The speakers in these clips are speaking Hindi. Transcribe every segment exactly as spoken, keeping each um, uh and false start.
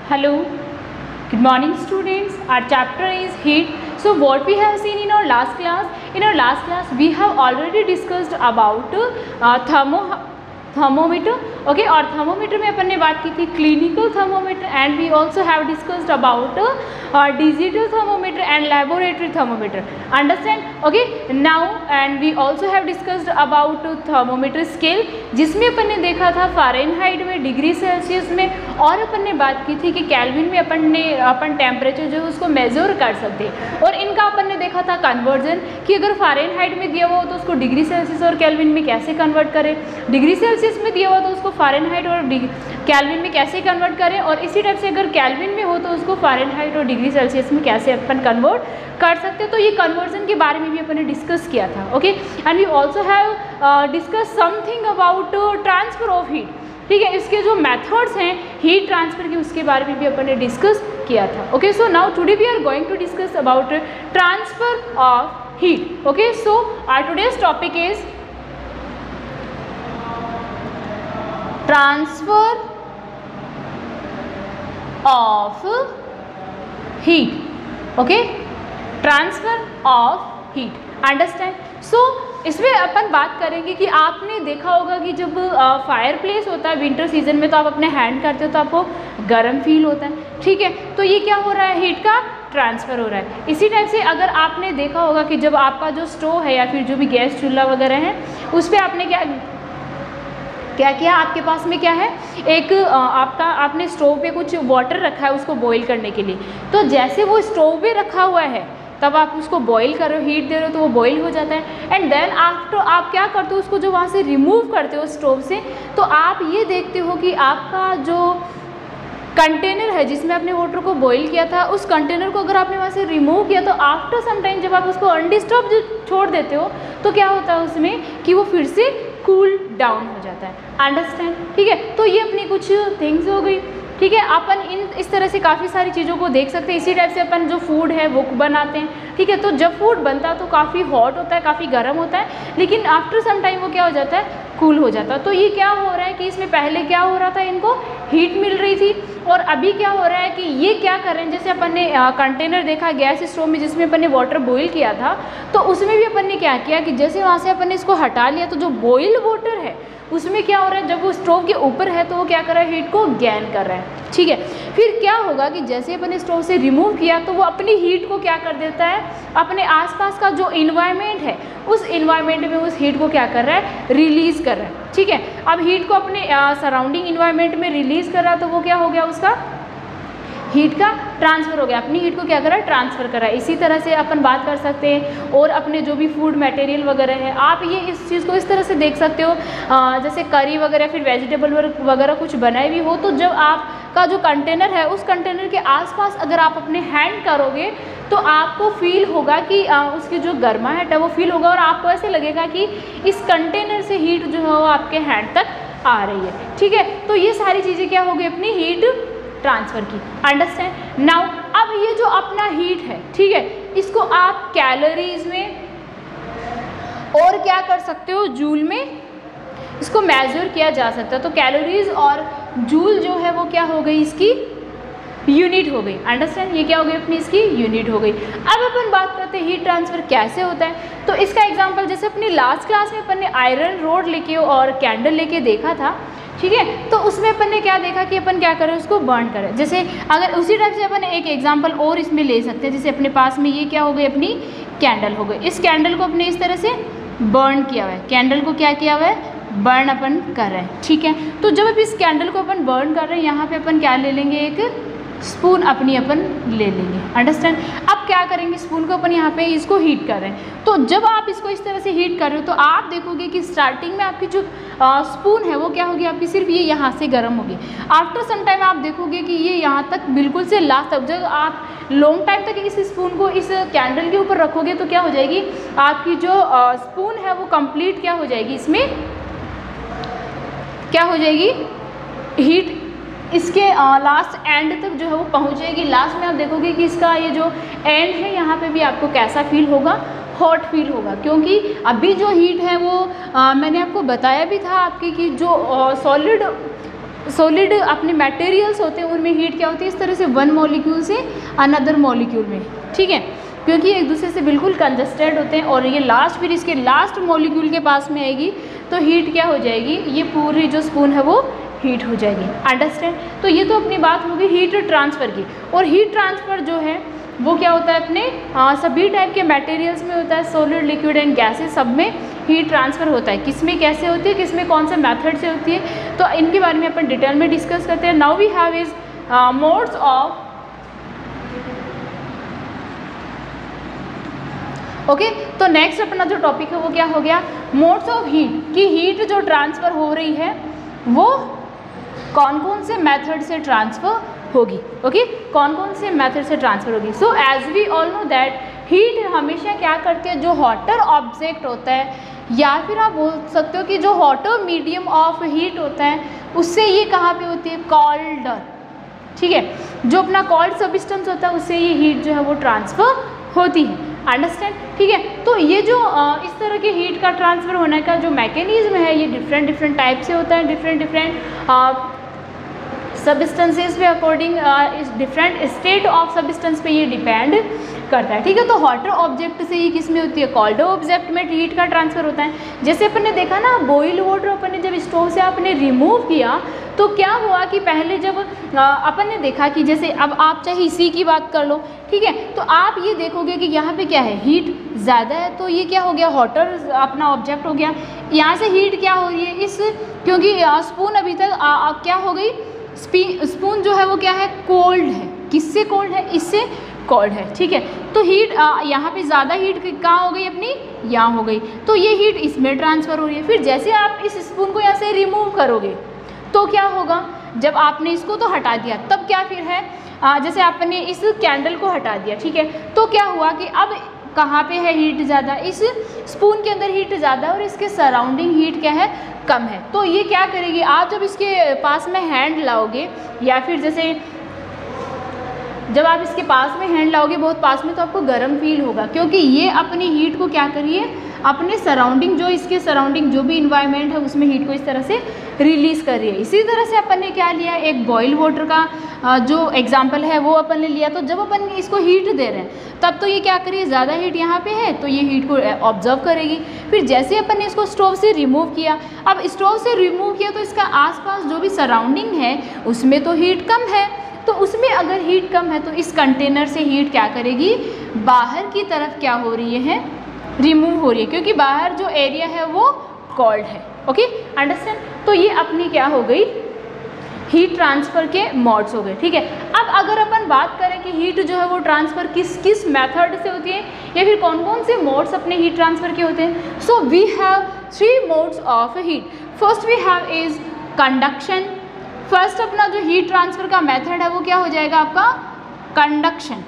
Hello, good morning students. Our chapter is heat. So what we have seen in our last class, in our last class we have already discussed about uh, thermo thermometer. Okay, और thermometer में अपन ने बात की थी clinical thermometer and we also have discussed about uh, digital thermometer and laboratory thermometer. Understand? Okay, now and we also have discussed about thermometer scale, जिसमें अपन ने देखा था फ़ारेनहाइट में, डिग्री सेल्सियस में, और अपन ने बात की थी कि केल्विन में अपन ने अपन टेम्परेचर जो है उसको मेजर कर सकते हैं। और इनका अपन ने देखा था कन्वर्जन कि अगर फ़ारेनहाइट में दिया हुआ हो तो उसको डिग्री सेल्सियस और केल्विन में कैसे कन्वर्ट करें, डिग्री सेल्सियस में दिया हुआ तो उसको फ़ारेनहाइट और केल्विन में कैसे कन्वर्ट करें, और इसी टाइप से अगर केल्विन में हो तो उसको फ़ारेनहाइट और डिग्री सेल्सियस में कैसे अपन कन्वर्ट कर सकते हैं। तो ये कन्वर्जन के बारे में भी अपन ने डिस्कस किया था। Okay, and we also have discuss something about transfer of heat. ठीक है, इसके जो मेथड्स हैं हीट ट्रांसफ़र के उसके बारे में भी अपन ने डिस्कस किया था। Okay, so now today we are going to discuss about transfer of heat. Okay, so our today's topic is transfer of heat. Okay, transfer of heat. Understand? So इसमें अपन बात करेंगे कि आपने देखा होगा कि जब फायर प्लेस होता है विंटर सीजन में तो आप अपने हैंड करते हो तो आपको गर्म फील होता है। ठीक है, तो ये क्या हो रहा है, हीट का ट्रांसफ़र हो रहा है। इसी टाइप से अगर आपने देखा होगा कि जब आपका जो स्टोव है या फिर जो भी गैस चूल्हा वगैरह है उस पर आपने क्या क्या किया, आपके पास में क्या है, एक आपका आपने स्टोव पे कुछ वाटर रखा है उसको बॉईल करने के लिए। तो जैसे वो स्टोव पे रखा हुआ है तब आप उसको बॉईल कर रहे हो, हीट दे रहे हो तो वो बॉईल हो जाता है। एंड देन आफ्टर आप क्या करते हो, उसको जो वहाँ से रिमूव करते हो स्टोव से, तो आप ये देखते हो कि आपका जो कंटेनर है जिसमें आपने वाटर को बॉईल किया था उस कंटेनर को अगर आपने वहाँ से रिमूव किया तो आफ्टर सम टाइम जब आप उसको अनडिस्टर्ब छोड़ देते हो तो क्या होता है उसमें कि वो फिर से कूल डाउन हो जाता है। अंडरस्टैंड? ठीक है, तो ये अपनी कुछ थिंग्स हो गई। ठीक है, अपन इन इस तरह से काफ़ी सारी चीज़ों को देख सकते हैं। इसी टाइप से अपन जो फूड है वो बनाते हैं। ठीक है, तो जब फूड बनता है तो काफ़ी हॉट होता है, काफ़ी गर्म होता है, लेकिन आफ्टर सम टाइम वो क्या हो जाता है, कूल हो जाता है। तो ये क्या हो रहा है कि इसमें पहले क्या हो रहा था, इनको हीट मिल रही थी, और अभी क्या हो रहा है कि ये क्या कर रहे हैं, जैसे अपन ने कंटेनर देखा गैस स्टोव में जिसमें अपन ने वाटर बॉईल किया था, तो उसमें भी अपन ने क्या किया कि जैसे वहाँ से अपन ने इसको हटा लिया तो जो बॉइल्ड वाटर है उसमें क्या हो रहा है, जब वो स्टोव के ऊपर है तो वो क्या कर रहा है, हीट को गेन कर रहा है। ठीक है, फिर क्या होगा कि जैसे अपन ने स्टोव से रिमूव किया तो वो अपनी हीट को क्या कर देता है, अपने आसपास का जो इन्वायरमेंट है उस इन्वायरमेंट में उस हीट को क्या कर रहा है, रिलीज़ कर रहा है। ठीक है, अब हीट को अपने सराउंडिंग इन्वायरमेंट में रिलीज़ कर रहा है तो वो क्या हो गया, उसका हीट का ट्रांसफ़र हो गया, अपनी हीट को क्या कर रहा है, ट्रांसफ़र कर रहा है। इसी तरह से अपन बात कर सकते हैं और अपने जो भी फूड मटेरियल वगैरह है, आप ये इस चीज़ को इस तरह से देख सकते हो, आ, जैसे करी वगैरह फिर वेजिटेबल वगैरह कुछ बनाए भी हो तो जब आपका जो कंटेनर है उस कंटेनर के आसपास अगर आप अपने हैंड करोगे तो आपको फील होगा कि आ, उसकी जो गर्माहट है वो फील होगा और आपको ऐसे लगेगा कि इस कंटेनर से हीट जो है वो आपके हैंड तक आ रही है। ठीक है, तो ये सारी चीज़ें क्या होगी, अपनी हीट ट्रांसफ़र की। अंडरस्टैंड? नाउ अब ये जो अपना हीट है, ठीक है, इसको आप कैलोरीज में और क्या कर सकते हो, जूल में इसको मेजर किया जा सकता है। तो कैलोरीज और जूल जो है वो क्या हो गई, इसकी यूनिट हो गई। अंडरस्टैंड? ये क्या हो गई, अपनी इसकी यूनिट हो गई। अब अपन बात करते हैं हीट ट्रांसफ़र कैसे होता है। तो इसका एग्जांपल जैसे अपनी लास्ट क्लास में अपन ने आयरन रोड लेके और कैंडल लेके देखा था। ठीक है, तो उसमें अपन ने क्या देखा कि अपन क्या करें, उसको बर्न करें। जैसे अगर उसी टाइप से अपन एक एग्जांपल और इसमें ले सकते हैं, जैसे अपने पास में ये क्या हो गई, अपनी कैंडल हो गई। इस कैंडल को अपने इस तरह से बर्न किया हुआ है, कैंडल को क्या किया हुआ है, बर्न अपन कर रहे हैं। ठीक है, तो जब अब इस कैंडल को अपन बर्न कर रहे हैं यहाँ पे अपन क्या ले लेंगे, एक स्पून अपनी अपन ले लेंगे। अंडरस्टैंड? अब क्या करेंगे, स्पून को अपन यहाँ पे इसको हीट कर रहे हैं। तो जब आप इसको इस तरह से हीट कर रहे हो तो आप देखोगे कि स्टार्टिंग में आपकी जो आ, स्पून है वो क्या होगी, आपकी सिर्फ ये यहाँ से गर्म होगी। आफ्टर सम टाइम आप देखोगे कि ये यहाँ तक बिल्कुल से लास्ट तक, जब आप लॉन्ग टाइम तक इस स्पून को इस कैंडल के ऊपर रखोगे तो क्या हो जाएगी, आपकी जो आ, स्पून है वो कंप्लीट क्या हो जाएगी, इसमें क्या हो जाएगी, हीट इसके लास्ट एंड तक जो है वो पहुँच जाएगी। लास्ट में आप देखोगे कि इसका ये जो एंड है यहाँ पे भी आपको कैसा फील होगा, हॉट फील होगा, क्योंकि अभी जो हीट है वो आ, मैंने आपको बताया भी था आपकी कि जो सॉलिड सॉलिड अपने मटेरियल्स होते हैं उनमें हीट क्या होती है इस तरह से वन मॉलिक्यूल से अनदर मॉलिक्यूल में, ठीक है, क्योंकि एक दूसरे से बिल्कुल कंजस्टेड होते हैं और ये लास्ट फिर इसके लास्ट मॉलिक्यूल के पास में आएगी तो हीट क्या हो जाएगी, ये पूरी जो स्पून है वो हीट हो जाएगी। अंडरस्टैंड। तो ये तो अपनी बात होगी हीट ट्रांसफ़र की। और हीट ट्रांसफ़र जो है वो क्या होता है अपने आ, सभी टाइप के मटेरियल्स में होता है, सॉलिड लिक्विड एंड गैसेस सब में हीट ट्रांसफ़र होता है। किस में कैसे होती है, किस में कौन से मेथड से होती है, तो इनके बारे में अपन डिटेल में डिस्कस करते हैं। Now we have is modes of okay okay, तो नेक्स्ट अपना जो टॉपिक है वो क्या हो गया, मोड्स ऑफ हीट, कि हीट जो ट्रांसफ़र हो रही है वो कौन कौन से मेथड से ट्रांसफ़र होगी। Okay okay? कौन कौन से मेथड से ट्रांसफ़र होगी। So as we all know that heat हमेशा क्या करती है, जो हॉटर ऑब्जेक्ट होता है या फिर आप बोल सकते हो कि जो हॉटर मीडियम ऑफ हीट होता है उससे ये कहाँ पे होती है, कॉल्डर, ठीक है, जो अपना कॉल्ड सब्सटेंस होता है उससे ये हीट जो है वो ट्रांसफ़र होती है। अंडरस्टैंड, ठीक है। तो ये जो आ, इस तरह के हीट का ट्रांसफ़र होने का जो मैकेनिज्म है ये डिफरेंट डिफरेंट टाइप से होता है, डिफरेंट डिफरेंट सब्सटेंसेस पे अकॉर्डिंग इस डिफरेंट स्टेट ऑफ सब्सटेंस पे ये डिपेंड करता है, ठीक है। तो हॉटर ऑब्जेक्ट से ये किस में होती है, कोल्ड ऑब्जेक्ट में हीट का ट्रांसफ़र होता है। जैसे अपन ने देखा ना बॉइल वाटर अपन ने जब स्टोव से आपने रिमूव किया तो क्या हुआ कि पहले जब अपन ने देखा कि जैसे अब आप चाहे इसी की बात कर लो, ठीक है, तो आप ये देखोगे कि यहाँ पे क्या है, हीट ज़्यादा है, तो ये क्या हो गया, हॉटर अपना ऑब्जेक्ट हो गया। यहाँ से हीट क्या हो रही है इस, क्योंकि स्पून अभी तक आ, आ, क्या हो गई, स्पून जो है वो क्या है, कोल्ड है। किससे कोल्ड है, इससे कोल्ड है, ठीक है। तो हीट यहाँ पे ज़्यादा हीट कहाँ हो गई अपनी, यहाँ हो गई, तो ये हीट इसमें ट्रांसफ़र हो रही है। फिर जैसे आप इस स्पून को यहाँ से रिमूव करोगे तो क्या होगा, जब आपने इसको तो हटा दिया तब क्या फिर है, आ, जैसे आपने इस कैंडल को हटा दिया, ठीक है, तो क्या हुआ कि अब कहाँ पे है हीट ज़्यादा, इस स्पून के अंदर हीट ज़्यादा और इसके सराउंडिंग हीट क्या है, कम है। तो ये क्या करेगी, आप जब इसके पास में हैंड लाओगे या फिर जैसे जब आप इसके पास में हैंड लाओगे बहुत पास में, तो आपको गर्म फील होगा, क्योंकि ये अपनी हीट को क्या कर रही है, अपने सराउंडिंग, जो इसके सराउंडिंग जो भी इन्वायरमेंट है उसमें हीट को इस तरह से रिलीज़ कर रही है। इसी तरह से अपन ने क्या लिया, एक बॉयल वाटर का जो एग्जांपल है वो अपन ने लिया। तो जब अपन इसको हीट दे रहे हैं तब तो ये क्या करिए, ज़्यादा हीट यहाँ पे है तो ये हीट को ऑब्जर्व करेगी। फिर जैसे अपन ने इसको स्टोव से रिमूव किया, अब स्टोव से रिमूव किया तो इसका आसपास जो भी सराउंडिंग है उसमें तो हीट कम है, तो उसमें अगर हीट कम है तो इस कंटेनर से हीट क्या करेगी, बाहर की तरफ क्या हो रही है, रिमूव हो रही है, क्योंकि बाहर जो एरिया है वो कोल्ड है। Okay, understand. तो ये अपनी क्या हो गई, हीट ट्रांसफ़र के मोड्स हो गए, ठीक है। अब अगर अपन बात करें कि हीट जो है वो ट्रांसफ़र किस किस मेथड से होती है या फिर कौन कौन से मोड्स अपने हीट ट्रांसफ़र के होते हैं, so we have three modes of heat. First we have is conduction. First अपना जो हीट ट्रांसफ़र का मेथड है वो क्या हो जाएगा आपका, conduction.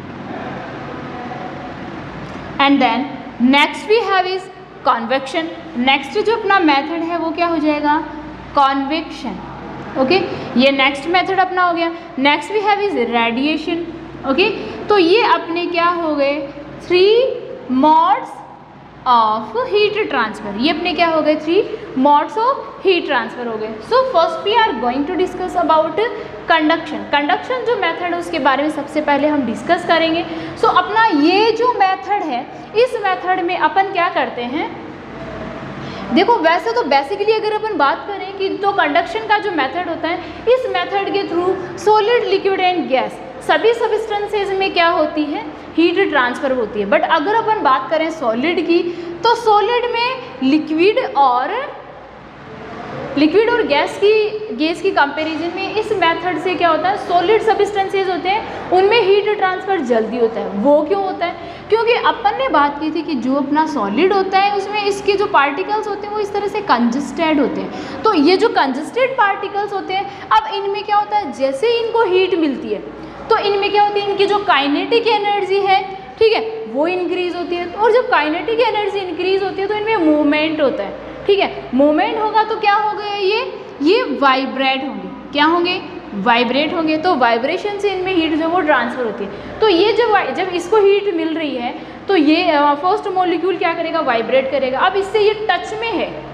And then next we have is convection. Next जो अपना मेथड है वो क्या हो जाएगा, कॉन्वेक्शन। ओके, ये नेक्स्ट मेथड अपना हो गया। Next we have is radiation. Okay, तो ये अपने क्या हो गए, three modes of heat transfer. ये अपने क्या हो गए, three modes of heat transfer हो गए। So first we are going to discuss about conduction. Conduction जो मेथड है उसके बारे में सबसे पहले हम डिस्कस करेंगे। सो so, अपना ये जो मेथड है, इस मेथड में अपन क्या करते हैं, देखो वैसे तो बेसिकली अगर अपन बात करें कि तो कंडक्शन का जो मेथड होता है, इस मेथड के through solid liquid and gas सभी सब्सटेंसेज में क्या होती है, हीट ट्रांसफ़र होती है। बट अगर अपन बात करें सॉलिड की, तो सॉलिड में लिक्विड और लिक्विड और गैस की गैस की कंपैरिजन में इस मेथड से क्या होता है, सॉलिड सब्सटेंसेज होते हैं उनमें हीट ट्रांसफ़र जल्दी होता है। वो क्यों होता है, क्योंकि अपन ने बात की थी कि जो अपना सॉलिड होता है उसमें इसके जो पार्टिकल्स होते हैं वो इस तरह से कंजस्टेड होते हैं। तो ये जो कंजस्टेड पार्टिकल्स होते हैं, अब इनमें क्या होता है, जैसे इनको हीट मिलती है तो इनमें क्या होती है, इनकी जो काइनेटिक एनर्जी है, ठीक है, वो इंक्रीज़ होती है। और जब काइनेटिक एनर्जी इंक्रीज़ होती है तो इनमें मूवमेंट होता है, ठीक है। मूवमेंट होगा तो क्या हो गया, ये ये वाइब्रेट होंगे। क्या होंगे, वाइब्रेट होंगे। तो वाइब्रेशन से इनमें हीट जो वो ट्रांसफ़र होती है। तो ये जब जब इसको हीट मिल रही है तो ये फर्स्ट मॉलिक्यूल क्या करेगा, वाइब्रेट करेगा। अब इससे ये टच में है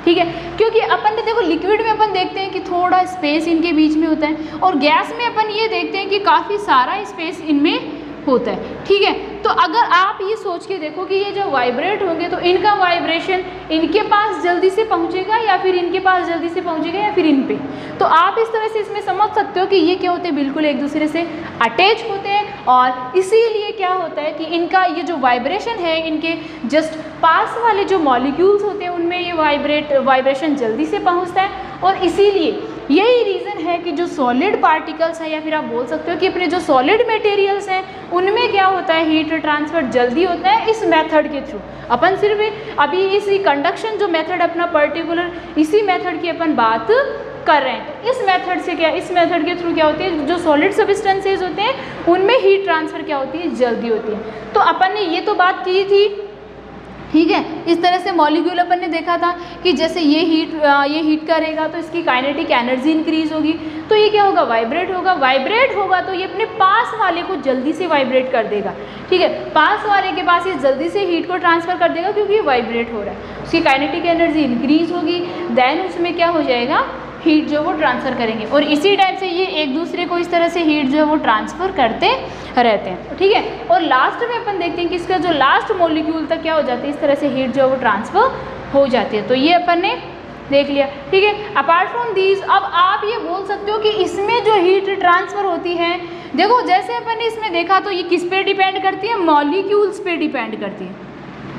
ठीक है, क्योंकि अपन ने देखो लिक्विड में अपन देखते हैं कि थोड़ा स्पेस इनके बीच में होता है, और गैस में अपन ये देखते हैं कि काफ़ी सारा स्पेस इनमें होता है। ठीक है, तो अगर आप ये सोच के देखो कि ये जो वाइब्रेट होंगे तो इनका वाइब्रेशन इनके पास जल्दी से पहुंचेगा या फिर इनके पास जल्दी से पहुंचेगा या फिर इन पे, तो आप इस तरह से इसमें समझ सकते हो कि ये क्या होते हैं, बिल्कुल एक दूसरे से अटैच होते हैं, और इसीलिए क्या होता है कि इनका ये जो वाइब्रेशन है इनके जस्ट पास वाले जो मॉलिक्यूल्स होते हैं उनमें ये वाइब्रेट वाइब्रेशन जल्दी से पहुँचता है, और इसीलिए यही रीज़न है कि जो सॉलिड पार्टिकल्स हैं या फिर आप बोल सकते हो कि अपने जो सॉलिड मटेरियल्स हैं उनमें क्या होता है, हीट ट्रांसफ़र जल्दी होता है इस मेथड के थ्रू। अपन सिर्फ अभी इसी कंडक्शन जो मेथड अपना पर्टिकुलर इसी मेथड की अपन बात कर रहे हैं, तो इस मेथड से क्या इस मेथड के थ्रू क्या होती है, जो सॉलिड सब्सटेंसेज होते हैं उनमें हीट ट्रांसफ़र क्या होती है, जल्दी होती है। तो अपन ने ये तो बात की थी, ठीक है। इस तरह से मॉलिक्यूल अपन ने देखा था कि जैसे ये हीट ये हीट करेगा तो इसकी काइनेटिक एनर्जी इंक्रीज होगी, तो ये क्या होगा, वाइब्रेट होगा। वाइब्रेट होगा तो ये अपने पास वाले को जल्दी से वाइब्रेट कर देगा, ठीक है। पास वाले के पास ये जल्दी से हीट को ट्रांसफ़र कर देगा क्योंकि ये वाइब्रेट हो रहा है, उसकी काइनेटिक एनर्जी इंक्रीज होगी, देन उसमें क्या हो जाएगा, हीट जो वो ट्रांसफ़र करेंगे, और इसी टाइप से ये एक दूसरे को इस तरह से हीट जो है वो ट्रांसफ़र करते रहते हैं, ठीक है। और लास्ट में अपन देखते हैं कि इसका जो लास्ट मॉलिक्यूल तक क्या हो जाती है, इस तरह से हीट जो है वो ट्रांसफ़र हो जाती है। तो ये अपन ने देख लिया, ठीक है। अपार्ट फ्रॉम दीज, अब आप ये बोल सकते हो कि इसमें जो हीट ट्रांसफ़र होती है, देखो जैसे अपन ने इसमें देखा तो ये किस पे डिपेंड करती है, मॉलिक्यूल्स पे डिपेंड करती है।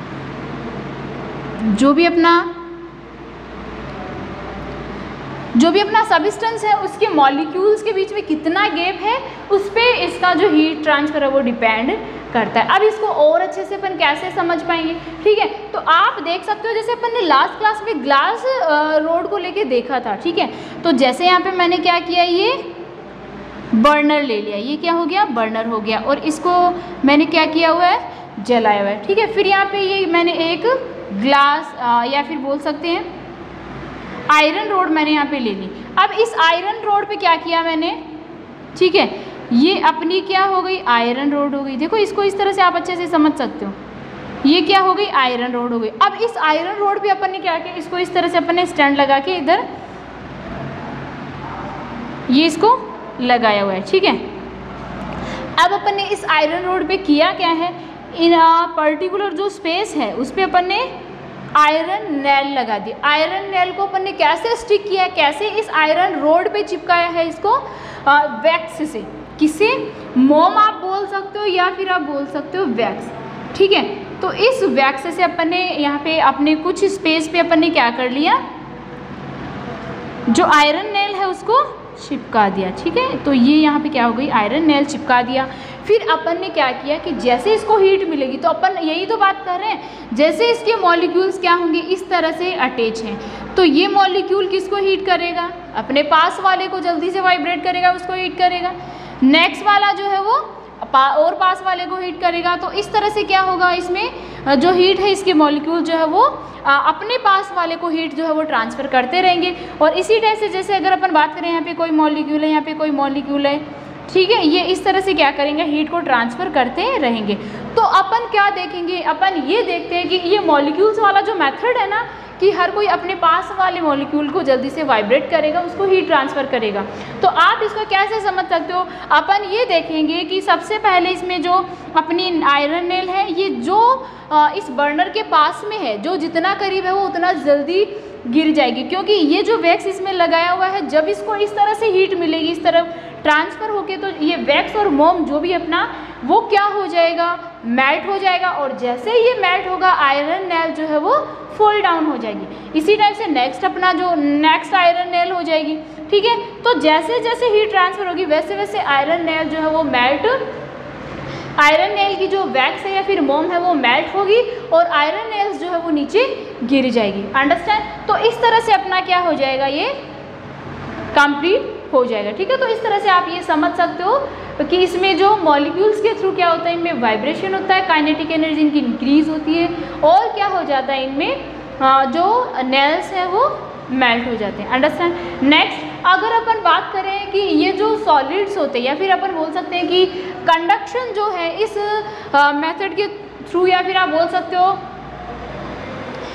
जो भी अपना जो भी अपना सब्सटेंस है उसके मॉलिक्यूल्स के बीच में कितना गैप है उस पर इसका जो हीट ट्रांसफ़र है वो डिपेंड करता है। अब इसको और अच्छे से अपन कैसे समझ पाएंगे, ठीक है। तो आप देख सकते हो जैसे अपन ने लास्ट क्लास में ग्लास रोड को लेके देखा था, ठीक है। तो जैसे यहाँ पे मैंने क्या किया, ये बर्नर ले लिया, ये क्या हो गया, बर्नर हो गया, और इसको मैंने क्या किया हुआ है, जलाया हुआ है, ठीक है। फिर यहाँ पे ये मैंने एक ग्लास आ, या फिर बोल सकते हैं आयरन रोड मैंने यहाँ पे ले ली। अब इस आयरन रोड पे क्या किया मैंने, ठीक है, ये अपनी क्या हो गई, आयरन रोड हो गई। देखो इसको इस तरह से आप अच्छे से समझ सकते हो, ये क्या हो गई, आयरन रोड हो गई। अब इस आयरन रोड पे अपन ने क्या किया, इसको इस तरह से अपन ने स्टैंड लगा के इधर ये इसको लगाया हुआ है, ठीक है। अब अपन ने इस आयरन रोड पे किया क्या है, इन पर्टिकुलर जो स्पेस है उस पर अपन ने आयरन नेल लगा दी। आयरन नेल को अपन ने कैसे स्टिक किया है, कैसे इस आयरन रोड पे चिपकाया है इसको, वैक्स से। किसे, मोम आप बोल सकते हो या फिर आप बोल सकते हो वैक्स, ठीक है। तो इस वैक्स से अपन ने यहाँ पे अपने कुछ स्पेस पे अपन ने क्या कर लिया, जो आयरन नेल है उसको चिपका दिया, ठीक है। तो ये यहाँ पे क्या हो गई, आयरन नेल चिपका दिया। फिर अपन ने क्या किया कि जैसे इसको हीट मिलेगी, तो अपन यही तो बात कर रहे हैं, जैसे इसके मॉलिक्यूल्स क्या होंगे, इस तरह से अटैच हैं, तो ये मॉलिक्यूल किसको हीट करेगा, अपने पास वाले को जल्दी से वाइब्रेट करेगा, उसको हीट करेगा। नेक्स्ट वाला जो है वो पा, और पास वाले को हीट करेगा। तो इस तरह से क्या होगा, इसमें जो हीट है इसके मॉलिक्यूल जो है वो अपने पास वाले को हीट जो है वो ट्रांसफ़र करते रहेंगे। और इसी टाइप से जैसे अगर अपन बात करें, यहाँ पे कोई मॉलिक्यूल है, यहाँ पे कोई मॉलिक्यूल है, ठीक है, ये इस तरह से क्या करेंगे, हीट को ट्रांसफ़र करते रहेंगे। तो अपन क्या देखेंगे, अपन ये देखते हैं कि ये मॉलिक्यूल्स वाला जो मेथड है ना, कि हर कोई अपने पास वाले मॉलिक्यूल को जल्दी से वाइब्रेट करेगा, उसको हीट ट्रांसफ़र करेगा। तो आप इसको कैसे समझ सकते हो, अपन ये देखेंगे कि सबसे पहले इसमें जो अपनी आयरन नेल है, ये जो इस बर्नर के पास में है, जो जितना करीब है वो उतना जल्दी गिर जाएगी, क्योंकि ये जो वैक्स इसमें लगाया हुआ है, जब इसको इस तरह से हीट मिलेगी, इस तरफ ट्रांसफ़र होके, तो ये वैक्स और मोम जो भी अपना वो क्या हो जाएगा, मेल्ट हो जाएगा। और जैसे ये मेल्ट होगा, आयरन नेल जो है वो फॉल डाउन हो जाएगी। इसी टाइप से नेक्स्ट अपना जो नेक्स्ट आयरन नेल हो जाएगी, ठीक है। तो जैसे जैसे हीट ट्रांसफ़र होगी वैसे वैसे आयरन नेल जो है वो मेल्ट, आयरन नेल की जो वैक्स है या फिर मोम है वो मेल्ट होगी, और आयरन नेल्स जो है वो नीचे गिर जाएगी। अंडरस्टैंड। तो इस तरह से अपना क्या हो जाएगा, ये कंप्लीट हो जाएगा, ठीक है। तो इस तरह से आप ये समझ सकते हो कि इसमें जो मॉलिक्यूल्स के थ्रू क्या होता है, इनमें वाइब्रेशन होता है, काइनेटिक एनर्जी इनकी इंक्रीज होती है, और क्या हो जाता है, इनमें जो नेल्स हैं वो मेल्ट हो जाते हैं। अंडरस्टैंड। नेक्स्ट, अगर अपन बात करें कि ये जो सॉलिड्स होते हैं, या फिर अपन बोल सकते हैं कि कंडक्शन जो है इस मेथड के थ्रू, या फिर आप बोल सकते हो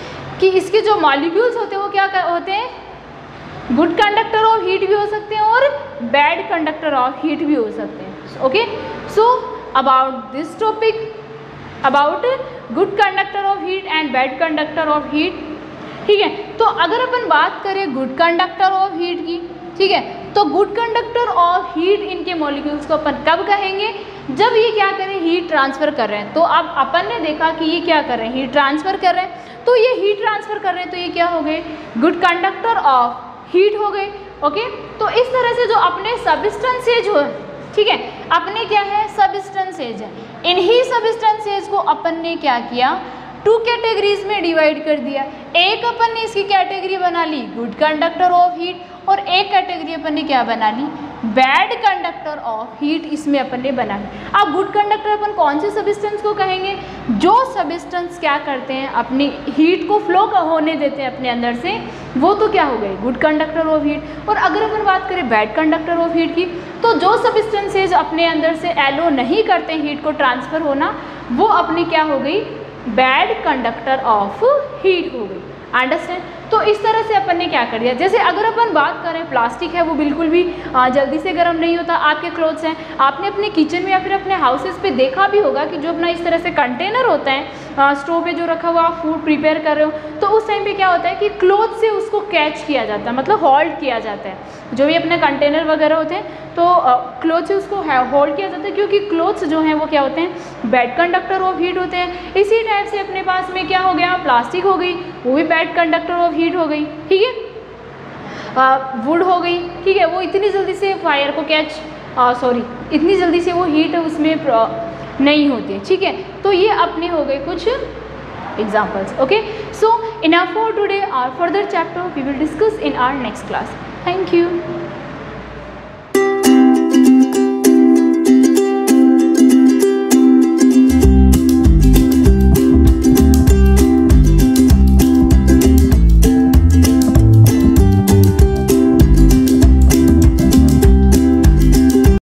कि इसके जो मॉलिक्यूल्स होते हैं वो क्या होते हैं, गुड कंडक्टर ऑफ हीट भी हो सकते हैं और बैड कंडक्टर ऑफ हीट भी हो सकते हैं। Okay, so about this topic, about good conductor of heat and bad conductor of heat. ठीक है, तो अगर अपन बात करें गुड कंडक्टर ऑफ हीट की, ठीक है, तो गुड कंडक्टर ऑफ हीट इनके मॉलिक्यूल्स को अपन कब कहेंगे, जब ये क्या करें, हीट ट्रांसफ़र कर रहे हैं। तो अब अपन ने देखा कि ये क्या कर रहे हैं, हीट ट्रांसफ़र कर रहे हैं, तो ये हीट ट्रांसफ़र कर रहे हैं, तो ये क्या हो गए, गुड कंडक्टर ऑफ हीट हो गए। ओके, तो इस तरह से जो अपने सबस्टेंसेज हो, ठीक है, अपने क्या है, सबस्टेंसेज है, इन्हीं सबस्टेंसेज को अपन ने क्या किया, टू कैटेगरीज में डिवाइड कर दिया। एक अपन ने इसकी कैटेगरी बना ली गुड कंडक्टर ऑफ हीट, और एक कैटेगरी अपन ने क्या बना ली, बैड कंडक्टर ऑफ हीट, इसमें अपन ने बना ली। अब गुड कंडक्टर अपन कौन से सबस्टेंस को कहेंगे, जो सबस्टेंस क्या करते हैं, अपनी हीट को फ्लो होने देते हैं अपने अंदर से, वो तो क्या हो गए, गुड कंडक्टर ऑफ हीट। और अगर अपन बात करें बैड कंडक्टर ऑफ हीट की, तो जो सबस्टेंसेज अपने अंदर से एलो नहीं करते हीट को ट्रांसफ़र होना, वो अपनी क्या हो गई, बैड कंडक्टर ऑफ हीट हो गई। अंडरस्टैंड। तो इस तरह से अपन ने क्या कर दिया, जैसे अगर अपन बात करें प्लास्टिक है वो बिल्कुल भी आ, जल्दी से गर्म नहीं होता। आपके क्लोथ्स हैं, आपने अपने किचन में या फिर अपने हाउसेस पे देखा भी होगा कि जो अपना इस तरह से कंटेनर होता है स्टोव पे जो रखा हुआ आप फूड प्रिपेयर कर रहे हो, तो उस टाइम पे क्या होता है कि क्लोथ से उसको कैच किया जाता है, मतलब होल्ड किया जाता है। जो भी अपने कंटेनर वगैरह होते हैं तो क्लोथ से उसको होल्ड किया जाता है, क्योंकि क्लोथ्स जो हैं वो क्या होते हैं, बैड कंडक्टर ऑफ हीट होते हैं। इसी टाइप से अपने पास में क्या हो गया, प्लास्टिक हो गई, वो भी बैड कंडक्टर ऑफ हीट हो गई। ठीक है, वुड हो गई, ठीक है, वो इतनी जल्दी से फायर को कैच सॉरी इतनी जल्दी से वो हीट उसमें नहीं होती। ठीक है, तो ये अपने हो गए कुछ examples. Okay, so enough for today, our further chapter we will discuss in our next class. Thank you.